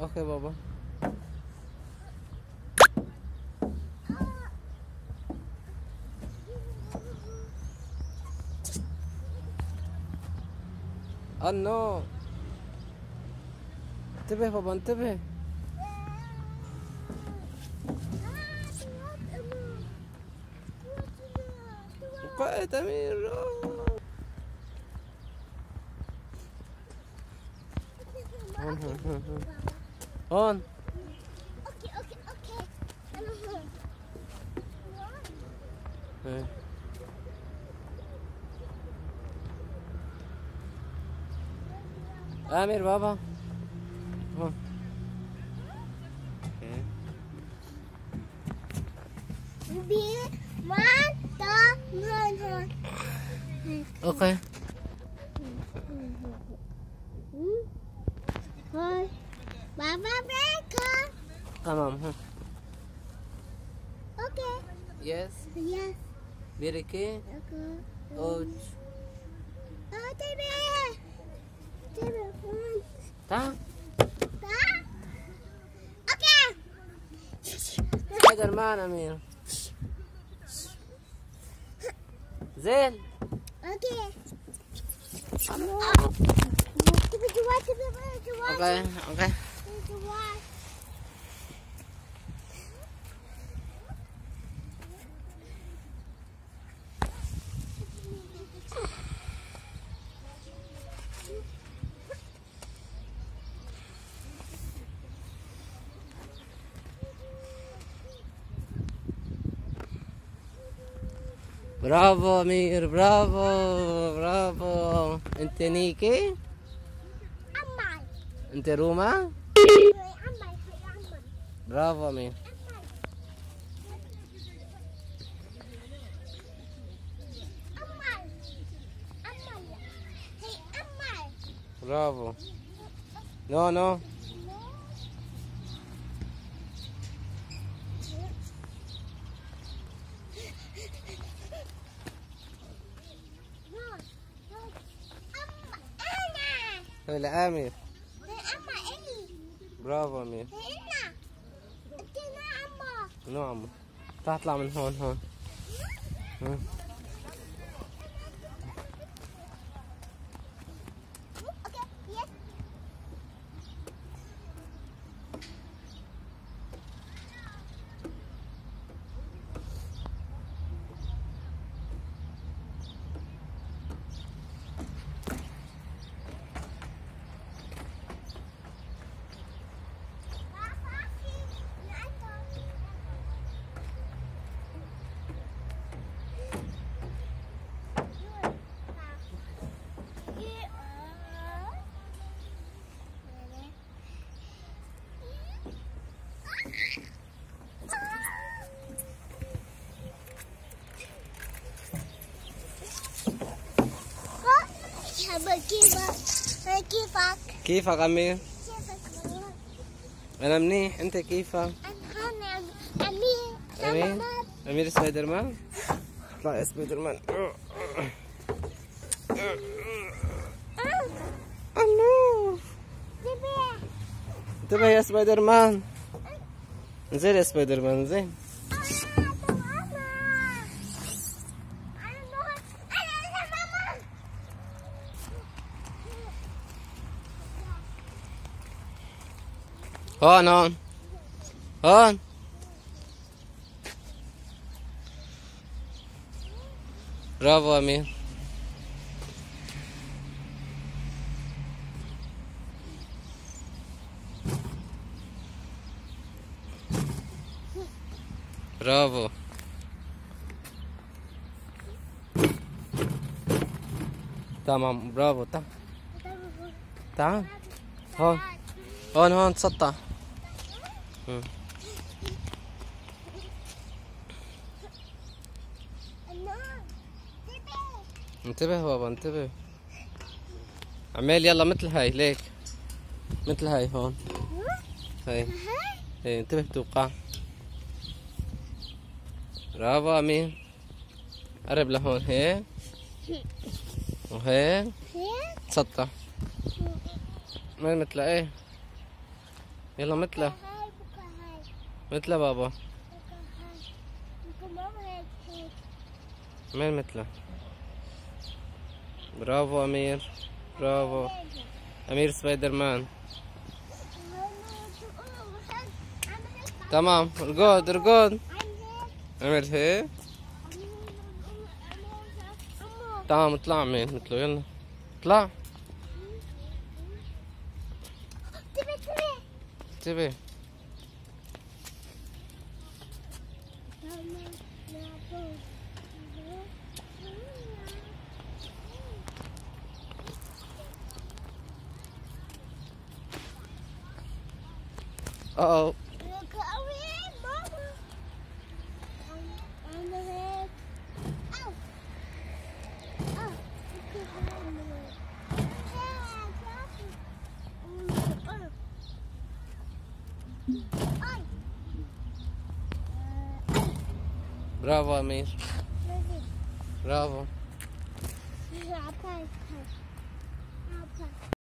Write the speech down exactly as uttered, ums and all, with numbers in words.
اوكي بابا. انو انتبه بابا انتبه. وقعت امير. هون هون هون هون هون. اوكي اوكي اوكي انا هون. ايه امير بابا هون. ايه بي وان تو هون هون. اوكي هون بابا بريكا. تمام. هون اوكي يس يس بيركي اوكي. اوتش. اه تبي تبي هون. تعال. تعال. اوكي. سبايدر مان امير. زين. اوكي. تبي جوات تبي جوات. اوكي اوكي. جوات. برافو امير برافو برافو. انت نيكي. عمال. انت روما. عمال هي عمال. برافو امير. عمال عمال هي عمال. برافو. نو نو. هلا امير. برافو امير. نو عمو. تعال اطلع من هون هون. هون. كيفك؟ كيفك؟ كيفك امير؟ كيفك؟ انا منيح. انت كيفك؟ أنا هون أمير. امير امير سبايدر مان. اطلع يا سبايدر مان. الله. انتبه يا سبايدر مان. انزل يا سبايدر مان انزل. هون هون هون. برافو امير. برافو. تمام برافو. تعال تعال. هون هون هون تسطح. انتبه بابا انتبه. عمال يلا مثل هاي ليك. مثل هاي هون. هاي هاي انتبه توقع. برافو امين. قرب لهون هيك وهيك. تسطح. ما مثل ايه. يلا مثله. هاي بكره هاي مثله بابا. بكره هاي بكره ماما هيك هيك. مين مثله؟ برافو أمير، برافو أمير سبايدر مان. تمام، ارقد ارقد. اعمل هيك. تمام اطلع أمير مثله، يلا اطلع. انتبه. اه برافو أمير، برافو.